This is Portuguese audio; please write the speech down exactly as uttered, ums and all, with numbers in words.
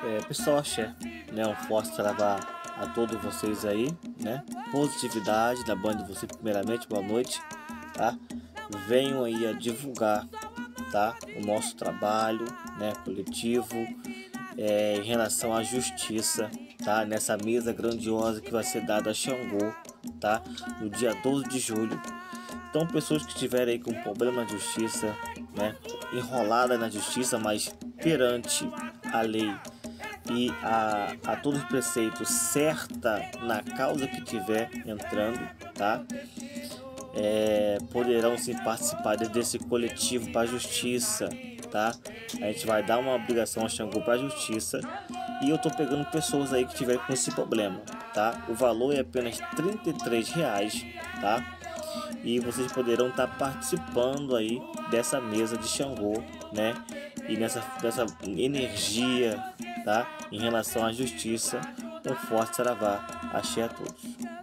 É, pessoal, axé, né? Um forte saravá a todos vocês aí, né? Positividade da banda de vocês, primeiramente, boa noite, tá? Venham aí a divulgar, tá? O nosso trabalho, né? Coletivo, é, em relação à justiça, tá? Nessa mesa grandiosa que vai ser dada a Xangô, tá? No dia doze de julho. Então, pessoas que estiverem aí com problema na justiça, né? Enrolada na justiça, mas perante a lei e a, a todos os preceitos, certa na causa que tiver entrando, tá? É, poderão sim participar desse coletivo para a justiça, tá? A gente vai dar uma obrigação a Xangô para a justiça, e eu tô pegando pessoas aí que tiverem com esse problema, tá? O valor é apenas trinta e três reais, tá? E vocês poderão estar participando aí dessa mesa de Xangô, né? E nessa dessa energia, tá? Em relação à justiça, um forte saravá. Axé a todos.